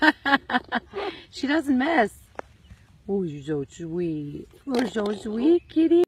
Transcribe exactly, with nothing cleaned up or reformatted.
She doesn't miss. Oh, you're so sweet. You're so sweet, kitty.